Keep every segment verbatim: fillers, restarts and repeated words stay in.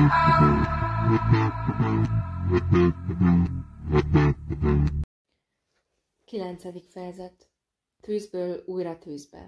Kilencedik fejezet. Tűzből újra tűzbe.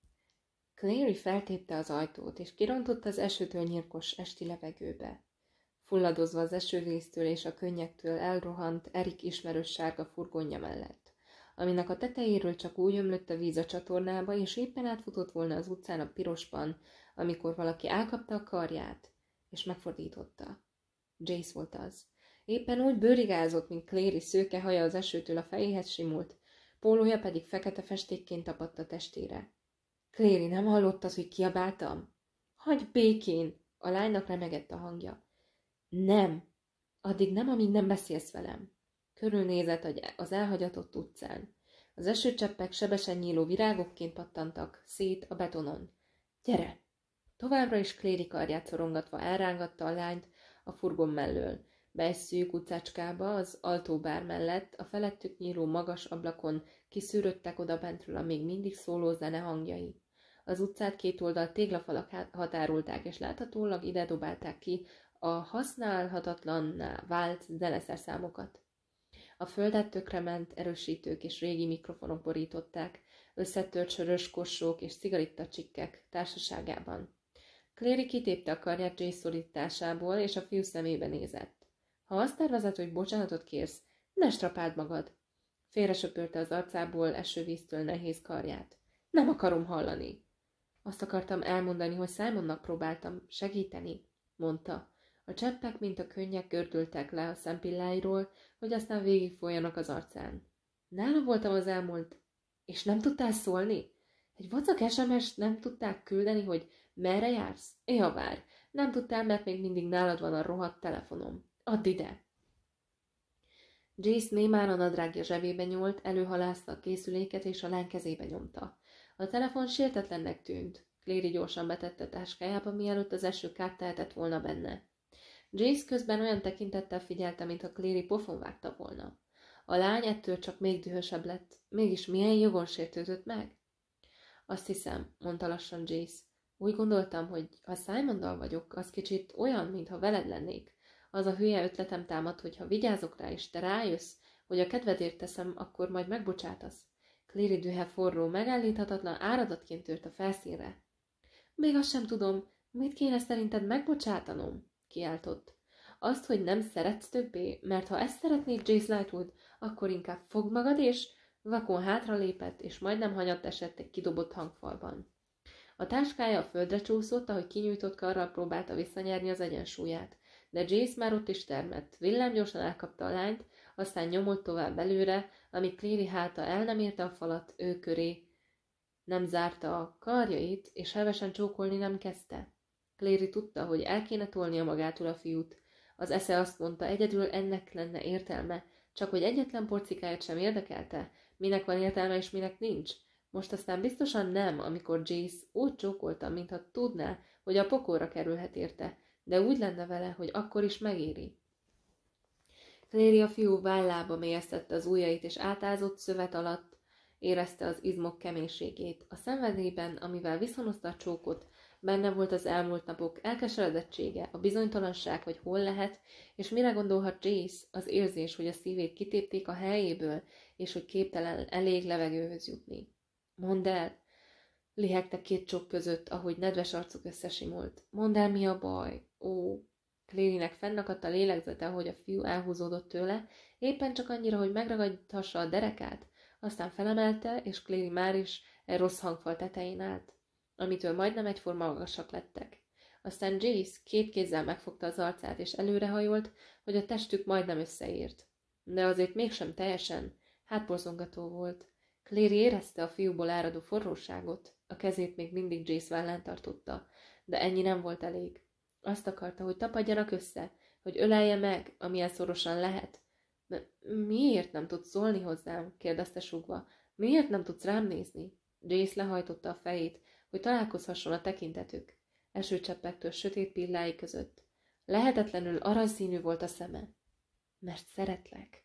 Clary feltépte az ajtót, és kirontotta az esőtől nyírkos esti levegőbe. Fulladozva az esővíztől és a könnyektől elrohant Erik ismerős sárga furgonja mellett, aminek a tetejéről csak úgy ömlött a víz a csatornába, és éppen átfutott volna az utcán a pirosban, amikor valaki elkapta a karját, és megfordította. Jace volt az. Éppen úgy bőrigázott, mint Clary szőke haja az esőtől a fejéhez simult, pólója pedig fekete festékként tapadt a testére. Clary, nem hallottad, hogy kiabáltam? Hagyj békén! A lánynak remegett a hangja. Nem! Addig nem, amíg nem beszélsz velem. Körülnézett az elhagyatott utcán. Az esőcseppek sebesen nyíló virágokként pattantak szét a betonon. Gyere! Továbbra is Clary karját szorongatva elrángatta a lányt a furgon mellől, be egy szűk utcácskába, az altóbár mellett, a felettük nyíló magas ablakon kiszűröttek oda bentről a még mindig szóló zene hangjai. Az utcát két oldalt téglafalak határolták, és láthatólag ide dobálták ki a használhatatlanná vált zeneszerszámokat. A földet tönkrement erősítők és régi mikrofonok borították, összetört sörös kossók és cigarettacsikkek társaságában. Clary kitépte a karját Jace szorításából, és a fiú szemébe nézett. Ha azt tervezed, hogy bocsánatot kérsz, ne strapáld magad. Félresöpörte az arcából esővíztől nehéz karját. Nem akarom hallani. Azt akartam elmondani, hogy Simonnak próbáltam segíteni, mondta. A cseppek, mint a könnyek gördültek le a szempilláiról, hogy aztán végigfolyanak az arcán. Nála voltam az elmúlt, és nem tudtál szólni? Egy vacak es em es nem tudták küldeni, hogy merre jársz? Ja, várj, nem tudtál, mert még mindig nálad van a rohadt telefonom. Add ide! Jace némán a nadrágja zsebébe nyúlt, előhalászta a készüléket, és a lány kezébe nyomta. A telefon sértetlennek tűnt. Clary gyorsan betette táskájába, mielőtt az eső kárt tehetett volna benne. Jace közben olyan tekintettel figyelte, mintha Clary pofon vágta volna. A lány ettől csak még dühösebb lett. Mégis milyen jogon sértődött meg? Azt hiszem, mondta lassan Jace. Úgy gondoltam, hogy ha Simondal vagyok, az kicsit olyan, mintha veled lennék. Az a hülye ötletem támad, hogy ha vigyázok rá, és te rájössz, hogy a kedvedért teszem, akkor majd megbocsátasz. Clary dühe forró, megállíthatatlan áradatként tört a felszínre. Még azt sem tudom, mit kéne szerinted megbocsátanom? Kiáltott. Azt, hogy nem szeretsz többé, mert ha ezt szeretnéd, Jace Lightwood, akkor inkább fogd magad, és vakon hátralépett, és majdnem hanyatt esett egy kidobott hangfalban. A táskája a földre csúszott, ahogy kinyújtott karral próbálta visszanyerni az egyensúlyát, de Jace már ott is termett. Villámgyorsan elkapta a lányt, aztán nyomott tovább előre, amíg Clary háta el nem érte a falat, ő köré nem zárta a karjait, és hevesen csókolni nem kezdte. Clary tudta, hogy el kéne tolnia magától a fiút. Az esze azt mondta, egyedül ennek lenne értelme, csak hogy egyetlen porcikáját sem érdekelte, minek van értelme és minek nincs. Most aztán biztosan nem, amikor Jace úgy csókolta, mintha tudná, hogy a pokolra kerülhet érte, de úgy lenne vele, hogy akkor is megéri. Clary a fiú vállába mélyeztette az ujjait, és átázott szövet alatt érezte az izmok keménységét. A szenvedélyben, amivel viszonozta a csókot, benne volt az elmúlt napok elkeseredettsége, a bizonytalanság, hogy hol lehet, és mire gondolhat Jace, az érzés, hogy a szívét kitépték a helyéből, és hogy képtelen elég levegőhöz jutni. Mondd el! Lihegtek két csók között, ahogy nedves arcuk összesimult. Mondd el, mi a baj? Ó! Clarynek fennakadt a lélegzete, ahogy a fiú elhúzódott tőle, éppen csak annyira, hogy megragadhassa a derekát, aztán felemelte, és Clary már is egy rossz hangfal tetején állt, amitől majdnem egyforma magasak lettek. Aztán Jace két kézzel megfogta az arcát, és előrehajolt, hogy a testük majdnem összeért. De azért mégsem teljesen, hátborzongató volt. Clary érezte a fiúból áradó forróságot, a kezét még mindig Jace vállán tartotta, de ennyi nem volt elég. Azt akarta, hogy tapadjanak össze, hogy ölelje meg, amilyen szorosan lehet. De miért nem tudsz szólni hozzám? Kérdezte súgva. Miért nem tudsz rám nézni? Jace lehajtotta a fejét, hogy találkozhasson a tekintetük. Esőcseppektől sötét pillái között. Lehetetlenül aranyszínű volt a szeme. Mert szeretlek.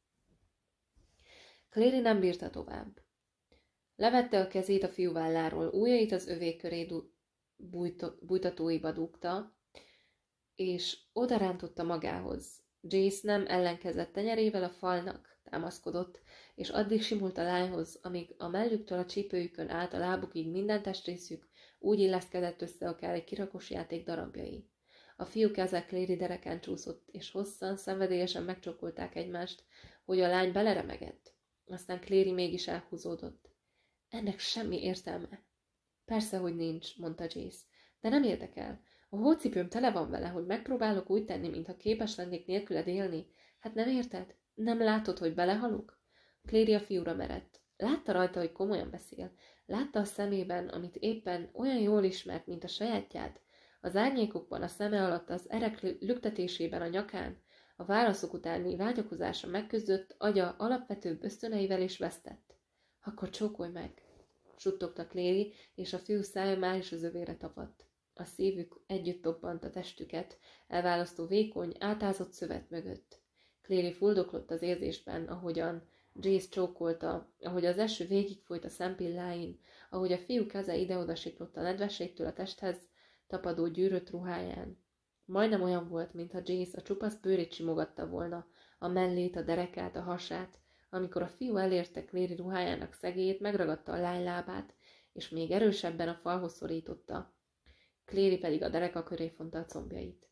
Clary nem bírta tovább. Levette a kezét a fiú válláról, ujjait az övé köré bújtatóiba dugta, és odarántotta magához. Jace nem ellenkezett tenyerével a falnak támaszkodott, és addig simult a lányhoz, amíg a mellüktől a csípőjükön át a lábukig minden testrészük úgy illeszkedett össze akár egy kirakós játék darabjai. A fiú keze Clary dereken csúszott, és hosszan, szenvedélyesen megcsókolták egymást, hogy a lány beleremegett. Aztán Clary mégis elhúzódott. Ennek semmi értelme. Persze, hogy nincs, mondta Jace, de nem érdekel. A hócipőm tele van vele, hogy megpróbálok úgy tenni, mintha képes lennék nélküled élni. Hát nem érted? Nem látod, hogy belehalok? Clary a fiúra merett. Látta rajta, hogy komolyan beszél. Látta a szemében, amit éppen olyan jól ismert, mint a sajátját. Az árnyékokban, a szeme alatt, az erek lüktetésében a nyakán, a válaszok utáni vágyakozása megküzdött, agya alapvetőbb ösztöneivel is vesztett. Akkor csókolj meg, suttogta Clary, és a fiú szája már is az övére tapadt. A szívük együtt dobbant a testüket, elválasztó vékony, átázott szövet mögött. Clary fuldoklott az érzésben, ahogyan Jace csókolta, ahogy az eső végigfolyt a szempilláin, ahogy a fiú keze ide-oda siklott a nedvességtől a testhez tapadó gyűrött ruháján. Majdnem olyan volt, mintha Jace a csupasz bőrét simogatta volna, a mellét, a derekát, a hasát. Amikor a fiú elérte Clary ruhájának szegélyét, megragadta a lány lábát, és még erősebben a falhoz szorította. Clary pedig a dereka köré fonta a combjait.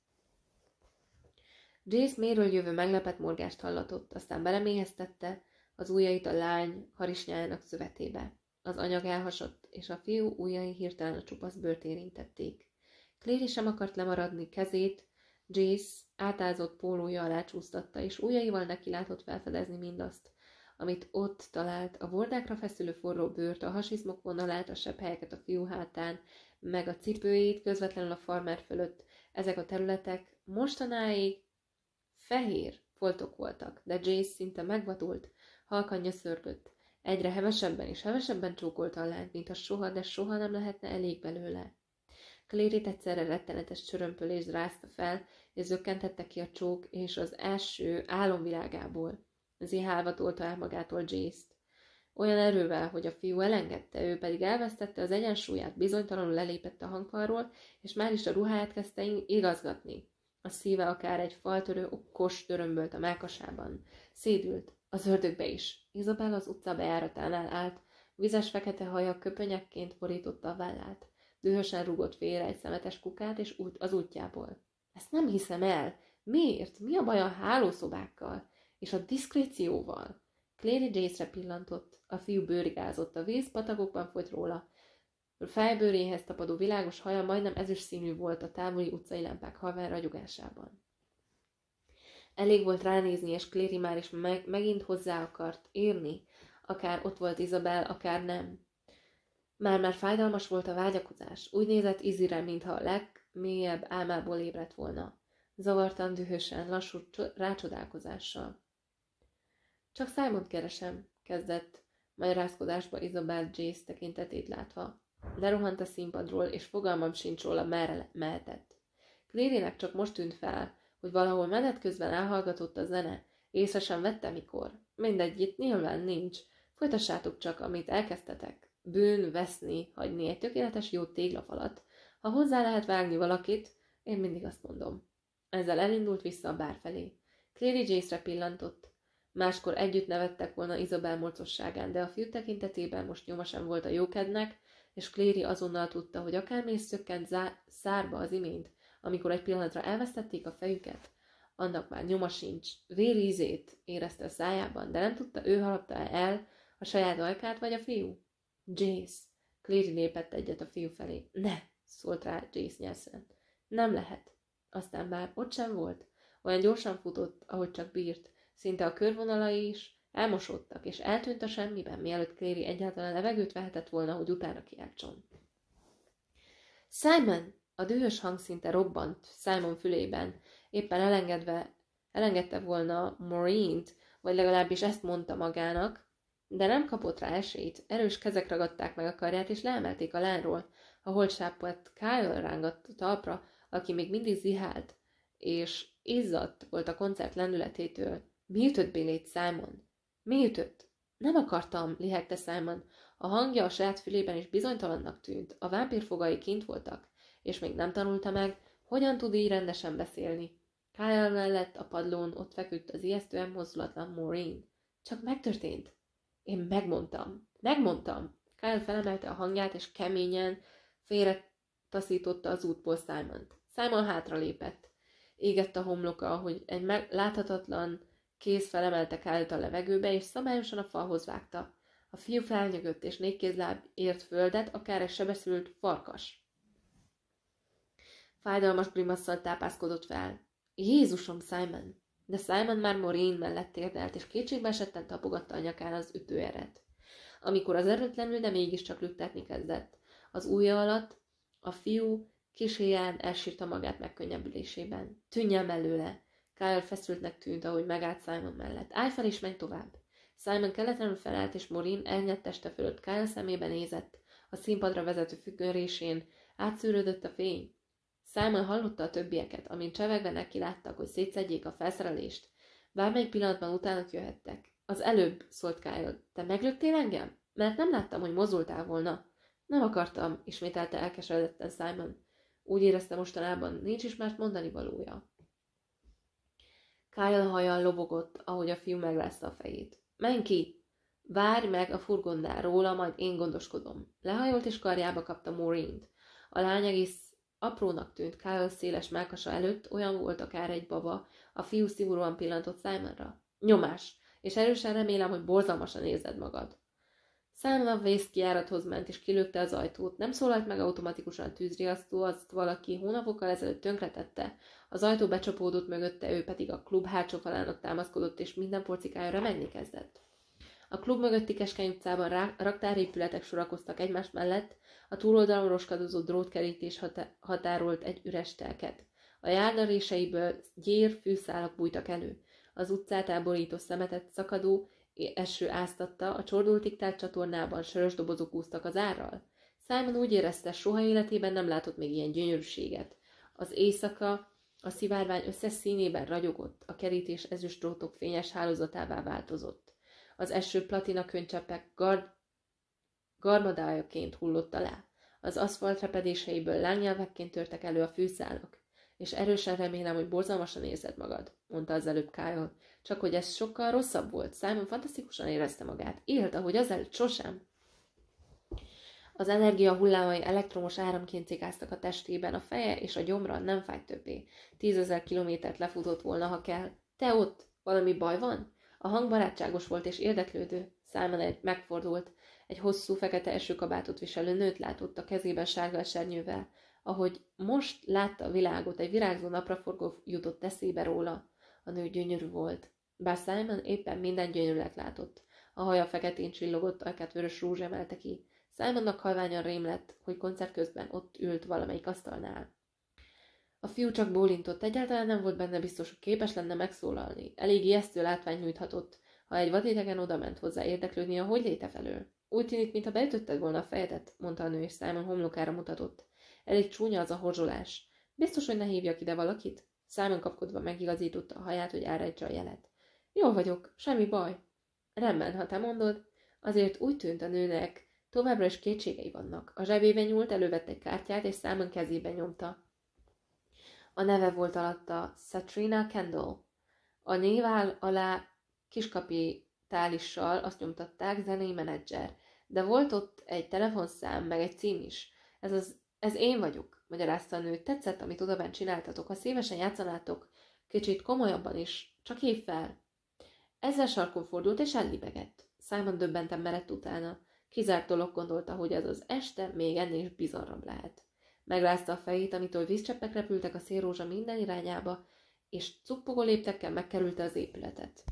Jace méről jövő meglepett morgást hallatott, aztán belemélyeztette az ujjait a lány harisnyájának szövetébe. Az anyag elhasott, és a fiú ujjai hirtelen a csupasz bőrt érintették. Clary sem akart lemaradni, kezét Jace átázott pólója alá csúsztatta, és ujjaival neki látott felfedezni mindazt, amit ott talált, a bordákra feszülő forró bőrt, a hasizmok vonalát, a sebhelyeket a fiú hátán, meg a cipőjét közvetlenül a farmer fölött. Ezek a területek mostanáig fehér foltok voltak, de Jace szinte megvadult, halkan nyöszörgött. Egyre hevesebben és hevesebben csókolta a lányt, mint a soha, de soha nem lehetne elég belőle. Claryt egyszerre rettenetes csörömpölés rázta fel, és zökkentette ki a csók és az első álomvilágából. Zihálva tolta el magától Jace-t. Olyan erővel, hogy a fiú elengedte, ő pedig elvesztette az egyensúlyát, bizonytalanul lelépett a hangfalról, és már is a ruháját kezdte igazgatni. A szíve akár egy faltörő kos dörömbölt a mellkasában. Szédült, az ördögbe is. Izabel az utca bejáratánál állt, vizes fekete haja köpönyekként borította a vállát. Dühösen rúgott félre egy szemetes kukát, és út az útjából. Ezt nem hiszem el. Miért? Mi a baj a hálószobákkal? És a diszkrécióval? Clary Jace-re pillantott. A fiú bőrigázott, a víz patakokban folyt róla. A fejbőréhez tapadó világos haja majdnem ezüst színű volt a távoli utcai lámpák halvány ragyogásában. Elég volt ránézni, és Clary már is meg, megint hozzá akart érni, akár ott volt Isabel, akár nem. Már-már fájdalmas volt a vágyakozás. Úgy nézett Izzyre, mintha a legmélyebb álmából ébredt volna. Zavartan, dühösen, lassú rácsodálkozással. Csak Simont keresem, kezdett magyarázkodásba Isabel Jace tekintetét látva. Lerohant a színpadról, és fogalmam sincs róla, merre mehetett. Clarynek csak most tűnt fel, hogy valahol menet közben elhallgatott a zene. Észre sem vette, mikor. Mindegy, itt nyilván nincs. Folytassátok csak, amit elkezdtetek. Bűn veszni, hagyni egy tökéletes jó téglafalat. Ha hozzá lehet vágni valakit, én mindig azt mondom. Ezzel elindult vissza a bár felé. Clary Jace-re pillantott. Máskor együtt nevettek volna Isabel morcosságán, de a fiú tekintetében most nyoma sem volt a jókednek, és Clary azonnal tudta, hogy akármi is szökkent zá- szárba az imént, amikor egy pillanatra elvesztették a fejüket, annak már nyoma sincs. Vérízét érezte a szájában, de nem tudta, ő harapta el a saját ajkát, vagy a fiú. Jace. Clary lépett egyet a fiú felé. Ne, szólt rá Jace nyelszeren. Nem lehet. Aztán már ott sem volt. Olyan gyorsan futott, ahogy csak bírt. Szinte a körvonalai is elmosódtak, és eltűnt a semmiben, mielőtt Clary egyáltalán levegőt vehetett volna, hogy utána kiáltson. Simon! A dühös hang szinte robbant Simon fülében. Éppen elengedve, elengedte volna Maureen-t, vagy legalábbis ezt mondta magának, de nem kapott rá esélyt. Erős kezek ragadták meg a karját, és leemelték a lányról. A holtsápat Kyle rángatt a talpra, aki még mindig zihált, és izzadt volt a koncert lendületétől. Mi ütött Billét, Simon? Mi ütött? Nem akartam, lihegte Simon. A hangja a saját fülében is bizonytalannak tűnt. A vámpír fogai kint voltak, és még nem tanulta meg, Hogyan tud így rendesen beszélni? Kyle mellett a padlón ott feküdt az ijesztően mozdulatlan Maureen. Csak megtörtént. Én megmondtam. Megmondtam. Kyle felemelte a hangját, és keményen félre taszította az útból Simont. Simon hátralépett. Égett a homloka, ahogy egy meg- láthatatlan kéz felemelte Kyle-t a levegőbe, és szabályosan a falhoz vágta. A fiú felnyögött, és négy kézláb ért földet, akár egy sebeszült farkas. Fájdalmas grimasszal tápászkodott fel. Jézusom, Simon! De Simon már Maureen mellett térdelt, és kétségbe esetten tapogatta a nyakán az ütőeret. Amikor az erőtlenül, de mégiscsak lüktetni kezdett. Az ujja alatt a fiú kiséján elsírta magát megkönnyebbülésében. Tűnjen előle! Kyle feszültnek tűnt, ahogy megállt Simon mellett. Állj fel és menj tovább! Simon kelletlenül felállt, és Maureen elnyett teste fölött Kyle szemébe nézett. A színpadra vezető függönyrésén átszűrődött a fény. Simon hallotta a többieket, amint csevegve neki láttak, hogy szétszedjék a felszerelést. Bármelyik pillanatban utánuk jöhettek. Az előbb, szólt Kyle. Te meglöktél engem? Mert nem láttam, hogy mozultál volna. Nem akartam, ismételte elkeseredetten Simon. Úgy érezte mostanában, nincs is más mondani valója. Kyle hajjal lobogott, ahogy a fiú megrázta a fejét. Menj ki! Várj meg a furgonnál róla, majd én gondoskodom. Lehajolt és karjába kapta Maureen-t. A lány egész aprónak tűnt Kyle széles mellkasa előtt, olyan volt akár egy baba, a fiú szigorúan pillantott Simonra. Nyomás, és erősen remélem, hogy borzalmasan érzed magad. Simon a vészkijárathoz ment, és kilőtte az ajtót. Nem szólalt meg automatikusan a tűzriasztó, azt valaki hónapokkal ezelőtt tönkretette. Az ajtó becsapódott mögötte, ő pedig a klub hátsó falának támaszkodott, és minden porcikája remegni kezdett. A klub mögötti keskeny utcában rá, raktárépületek sorakoztak egymás mellett, a túloldalon roskadozó drótkerítés hatá- határolt egy üres telket. A járda réseiből gyér fűszálak bújtak elő. Az utcát elborító szemetet szakadó eső áztatta, a csordultig telt csatornában sörös dobozok úsztak az árral. Simon úgy érezte, soha életében nem látott még ilyen gyönyörűséget. Az éjszaka a szivárvány összes színében ragyogott, a kerítés ezüst drótok fényes hálózatává változott. Az eső platina könycseppek gard... garmadájaként hullott alá. Az aszfalt repedéseiből lángnyelvekként törtek elő a fűszálak. És erősen remélem, hogy borzalmasan érzed magad, mondta az előbb Kyle. Csak hogy ez sokkal rosszabb volt. Simon fantasztikusan érezte magát. Élt, ahogy azelőtt sosem. Az energia hullámai elektromos áramként cikáztak a testében, a feje és a gyomra nem fájt többé. Tízezer kilométert lefutott volna, ha kell. Te ott? Valami baj van? A hang barátságos volt és érdeklődő. Simon egy megfordult. Egy hosszú, fekete esőkabátot viselő nőt látott a kezében sárga esernyővel. Ahogy most látta a világot, egy virágzó napraforgó jutott eszébe róla. A nő gyönyörű volt. Bár Simon éppen minden gyönyörűnek látott. A haja feketén csillogott, ajkát vörös rúzs emelte ki. Simonnak halványan rém lett, hogy koncert közben ott ült valamelyik asztalnál. A fiú csak bólintott, egyáltalán nem volt benne biztos, hogy képes lenne megszólalni. Elég ijesztő látvány nyújthatott, ha egy vadidegen odament hozzá érdeklődni a hogy léte felől. Úgy tűnik, mintha beütötted volna a fejedet, mondta a nő, és Simon homlokára mutatott. Elég csúnya az a horzsolás. Biztos, hogy ne hívjak ide valakit? Simon kapkodva megigazította a haját, hogy árejtse a jelet. Jól vagyok, semmi baj. Rendben, ha te mondod. Azért úgy tűnt a nőnek, továbbra is kétségei vannak. A zsebébe nyúlt, elővett egy kártyát, és Simon kezébe nyomta. A neve volt alatta Satrina Kendall. A név alá kiskapitálissal azt nyomtatták, zenei menedzser. De volt ott egy telefonszám, meg egy cím is. Ez, az, ez én vagyok, magyarázta a nő. Tetszett, amit odabent csináltatok. Ha szívesen játszanátok, kicsit komolyabban is, csak hívj fel. Ezzel sarkon fordult, és ellibegett. Simon döbbenten merett utána. Kizárt dolog, gondolta, hogy ez az este még ennél is bizarrabb lehet. Megrázta a fejét, amitől vízcseppek repültek a szélrózsa minden irányába, és cuppogó léptekkel megkerülte az épületet.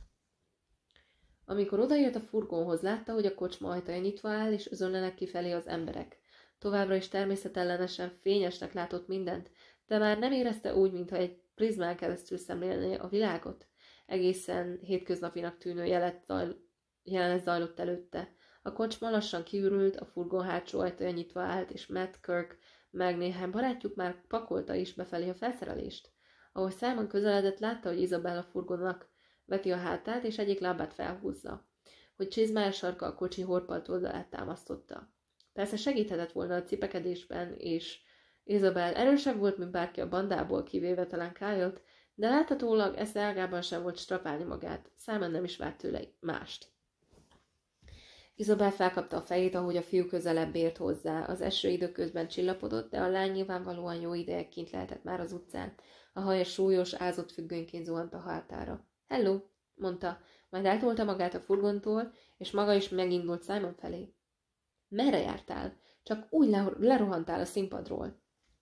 Amikor odaért a furgonhoz, látta, hogy a kocsma ajtaja nyitva áll, és özönlenek kifelé az emberek. Továbbra is természetellenesen fényesnek látott mindent, de már nem érezte úgy, mintha egy prizmán keresztül szemlélné a világot. Egészen hétköznapinak tűnő jelet zajl... jelenet zajlott előtte. A kocsma lassan kiürült, a furgon hátsó ajtaja nyitva állt, és Matt, Kirk meg néhány barátjuk már pakolta is befelé a felszerelést. Ahogy Simon közeledett, látta, hogy Isabella furgonnak veti a hátát, és egyik lábát felhúzza, hogy csizmája sarka a kocsi horpalt oldalát támasztotta. Persze segíthetett volna a cipekedésben, és Isabel erősebb volt, mint bárki a bandából, kivéve talán Kyle-t, de láthatólag esze ágában sem volt strapálni magát. Simon nem is várt tőle mást. Isabel felkapta a fejét, ahogy a fiú közelebb ért hozzá. Az eső időközben csillapodott, de a lány nyilvánvalóan jó ideig kint lehetett már az utcán. A haja súlyos, ázott függönyként zuhant a hátára. Hello, mondta, majd eltolta magát a furgontól, és maga is megindult Simon felé. Merre jártál? Csak úgy le- lerohantál a színpadról.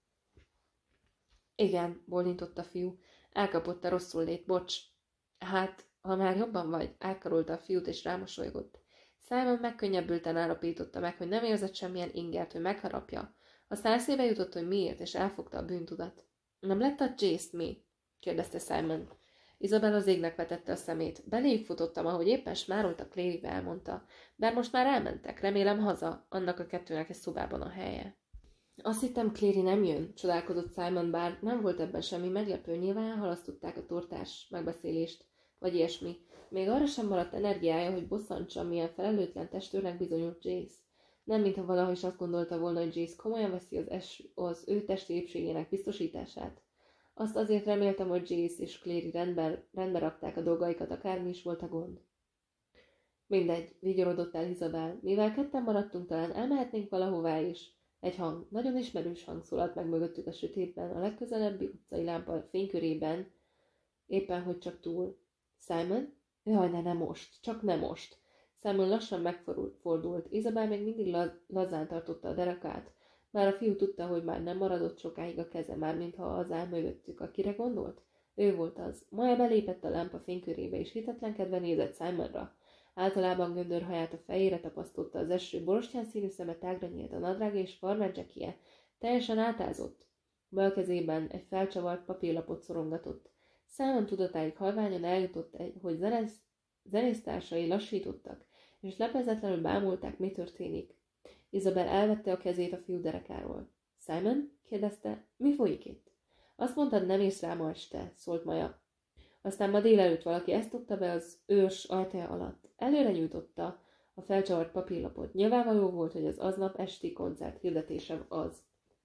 Igen, bólintott a fiú. Elkapott a rosszul lét, bocs. Hát, ha már jobban vagy, elkarolta a fiút, és rámosolygott. Simon megkönnyebbülten állapította meg, hogy nem érzett semmilyen ingert, hogy megharapja. Aztán eszébe jutott, hogy miért, és elfogta a bűntudat. Nem lett a Jace mi? kérdezte Simon. Isabel az égnek vetette a szemét. Beléjük futottam, ahogy éppen smároltak Clarybe, elmondta. Bár most már elmentek, remélem haza, annak a kettőnek egy szobában a helye. Azt hittem, Clary nem jön, csodálkozott Simon, bár nem volt ebben semmi meglepő, nyilván elhalasztották a tortás megbeszélést, vagy ilyesmi. Még arra sem maradt energiája, hogy bosszantsa, milyen felelőtlen testőrnek bizonyult Jace. Nem, mintha valahogy is azt gondolta volna, hogy Jace komolyan veszi az, es- az ő testi épségének biztosítását. Azt azért reméltem, hogy Jace és Clary rendben, rendben rakták a dolgaikat, akármi is volt a gond. Mindegy, vigyorodott el Isabel. Mivel ketten maradtunk, talán elmehetnénk valahová is. Egy hang, nagyon ismerős hang szólalt meg mögöttük a sötétben, a legközelebbi utcai lámpa fénykörében, éppen hogy csak túl. Simon? Jaj, ne, nem most, csak nem most. Simon lassan megfordult. Isabel még mindig laz- lazán tartotta a derekát. Már a fiú tudta, hogy már nem maradott sokáig a keze, már mintha az áll mögöttük. Akire gondolt? Ő volt az. Maja belépett a lámpa fénykörébe, és hitetlenkedve nézett Simonra. Általában göndörhaját a fejére tapasztotta, az eső borostyán színű szeme tágra nyílt, a nadrágja és farmer jackije teljesen átázott. Bal kezében egy felcsavart papírlapot szorongatott. Simon tudatáig halványan eljutott, hogy zenész, zenésztársai lassítottak, és lepezetlenül bámulták, mi történik. Isabel elvette a kezét a fiú derekáról. Simon? kérdezte, mi folyik itt? Azt mondtad, nem ész rá ma este, szólt Maja. Aztán ma délelőtt valaki ezt tudta be az őrs ajtaja alatt. Előre nyújtotta a felcsavart papírlapot. Nyilvánvaló volt, hogy az aznap esti koncert hirdetése az.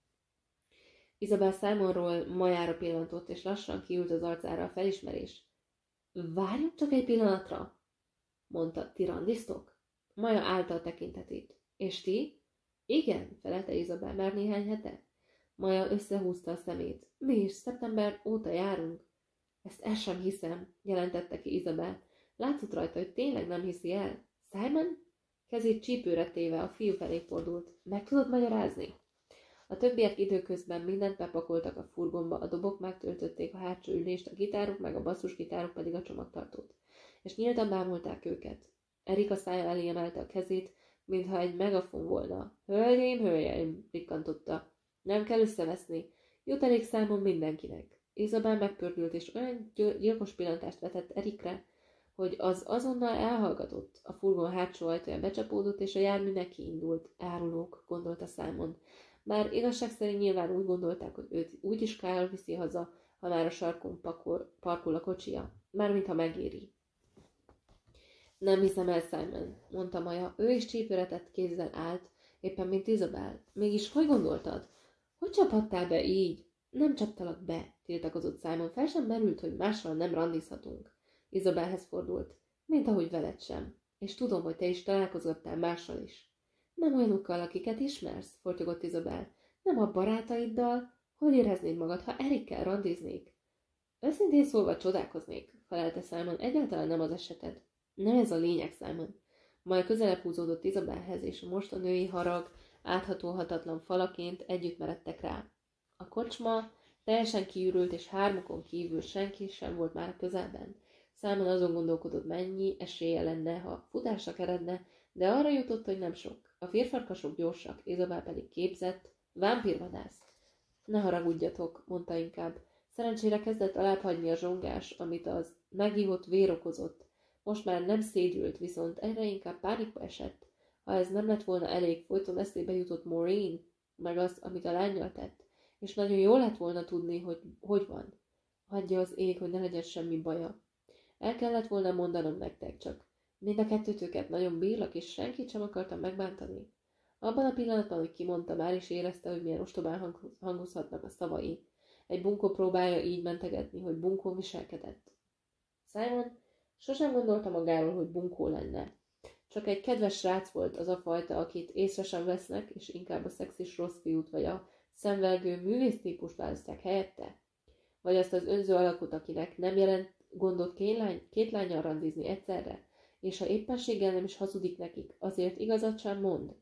Isabel Simonról Majára pillantott, és lassan kiült az arcára a felismerés. Várjunk csak egy pillanatra, mondta, ti randiztok? Maja állta a tekintetét. És ti? Igen, felelte Isabel, már néhány hete. Maja összehúzta a szemét. Mi is, szeptember óta járunk. Ezt el sem hiszem, jelentette ki Isabel. Látszott rajta, hogy tényleg nem hiszi el. Simon? Kezét csípőre téve a fiú felé fordult. Meg tudod magyarázni? A többiek időközben mindent bepakoltak a furgonba, a dobok megtöltötték a hátsó ülést, a gitárok meg a basszusgitárok pedig a csomagtartót. És nyíltan bámulták őket. Erika szája elé emelte a kezét, mintha egy megafon volna. Hölgyeim, hölgyeim, rikkantotta. Nem kell összeveszni. Jut elég számon mindenkinek. Isabel megpördült, és olyan gyilkos pillantást vetett Erikre, hogy az azonnal elhallgatott. A furgon hátsó ajtaja becsapódott, és a jármű neki indult. Árulók, gondolta Simon. Bár igazság szerint nyilván úgy gondolták, hogy őt úgyis Kyle viszi haza, ha már a sarkon pakol, parkol a kocsia. Mármint ha megéri. Nem hiszem el, Simon, mondta Maja. Ő is csípőretett kézzel állt, éppen mint Isabel. Mégis hogy gondoltad? Hogy csaphattál be így? Nem csaptalak be, tiltakozott Simon. Fel sem merült, hogy mással nem randizhatunk. Isabelhez fordult. Mint ahogy veled sem. És tudom, hogy te is találkozgattál mással is. Nem olyanokkal, akiket ismersz, fortyogott Isabel. Nem a barátaiddal. Hogy éreznéd magad, ha Erikkel randiznék? Őszintén szólva csodálkoznék, felelte Simon. Egyáltalán nem az eseted. Nem ez a lényeg, Simon. Majd közelebb húzódott Isabelhez, és most a női harag áthatóhatatlan falaként együtt meredtek rá. A kocsma teljesen kiürült, és hármukon kívül senki sem volt már a közelben. Simon azon gondolkodott, mennyi esélye lenne, ha futásra eredne, de arra jutott, hogy nem sok. A férfarkasok gyorsak, Isabel pedig képzett, vámpírvadász. Ne haragudjatok, mondta inkább. Szerencsére kezdett alábbhagyni a zsongás, amit az megívott vér okozott. Most már nem szédült, viszont egyre inkább pánikba esett. Ha ez nem lett volna elég, folyton eszébe jutott Maureen, meg az, amit a lánnyal tett, és nagyon jól lett volna tudni, hogy hogy van. Hagyja az ég, hogy ne legyen semmi baja. El kellett volna mondanom nektek, csak mind a kettőtöket nagyon bírlak, és senkit sem akartam megbántani. Abban a pillanatban, hogy kimondta, már is érezte, hogy milyen ostobán hangozhatnak a szavai. Egy bunkó próbálja így mentegetni, hogy bunkó viselkedett. Simon sosem gondolta magáról, hogy bunkó lenne. Csak egy kedves srác volt az a fajta, akit észre sem vesznek, és inkább a szexis rossz fiút vagy a szemvelgő művésztípust választják helyette. Vagy azt az önző alakot, akinek nem jelent gondot két, lány, két lánnyal randizni egyszerre, és ha éppenséggel nem is hazudik nekik, azért igazat sem mond.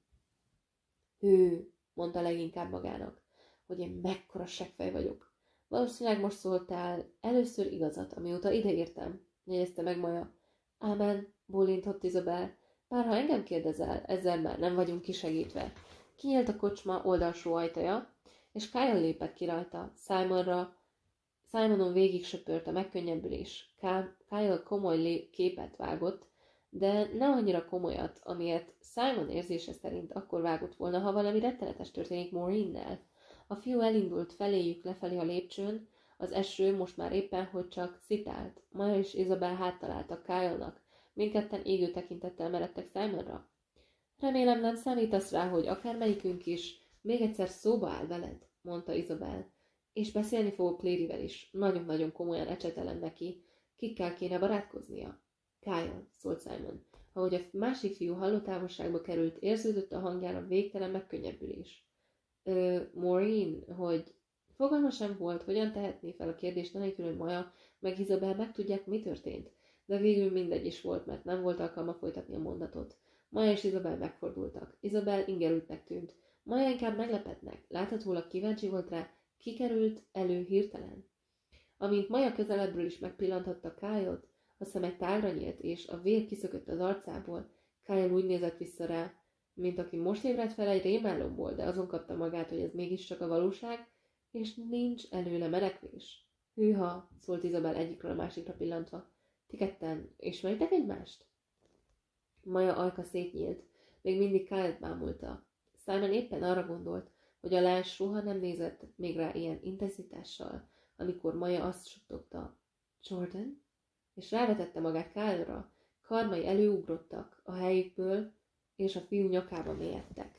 Hű, mondta leginkább magának, hogy én mekkora seggfej vagyok. Valószínűleg most szóltál először igazat, amióta ideértem, jegyezte meg Maja. Ámen, bólintott Izabel, bár ha engem kérdezel, ezzel már nem vagyunk kisegítve. Kinyílt a kocsma oldalsó ajtaja, és Kyle lépett ki rajta. Simonra, Simonon végig söpört a megkönnyebbülés. Kyle komoly képet vágott, de nem annyira komolyat, amilyet Simon érzése szerint akkor vágott volna, ha valami rettenetes történik Maureen-nel. A fiú elindult feléjük lefelé a lépcsőn, az eső most már éppen, hogy csak szitált. Maja és Isabel háttaláltak Kyle-nak, mindketten égő tekintettel meredtek Simonra. Remélem nem számítasz rá, hogy akármelyikünk is még egyszer szóba áll veled, mondta Isabel. És beszélni fogok Claryvel is. Nagyon-nagyon komolyan ecsetelem neki. Kikkel kéne barátkoznia? Kyle, szólt Simon. Ahogy a másik fiú hallótávolságba került, érződött a hangján a végtelen megkönnyebbülés. Ö, Maureen, hogy fogalma sem volt, hogyan tehetné fel a kérdést anélkül, hogy Maja meg Isabel megtudják, mi történt. De végül mindegy is volt, mert nem volt alkalma folytatni a mondatot. Maja és Isabel megfordultak. Isabel ingerültnek tűnt. Maja inkább meglepetnek. Láthatólag kíváncsi volt rá, kikerült elő hirtelen. Amint Maja közelebbről is megpillanthatta Kyle-t, a szeme tálra nyílt, és a vér kiszökött az arcából. Kyle úgy nézett vissza rá, mint aki most ébredt fel egy rémálomból, de azon kapta magát, hogy ez mégiscsak a valóság, és nincs előle menekvés. Hűha, szólt Isabel egyikről a másikra pillantva. Ti ketten ismeritek egymást? Maja ajka szétnyílt, még mindig Kyle-t bámulta. Simon éppen arra gondolt, hogy a lány soha nem nézett még rá ilyen intenzitással, amikor Maja azt suttogta. Jordan? És rávetette magát Kyle-ra, karmai előugrottak a helyükből, és a fiú nyakába mélyedtek.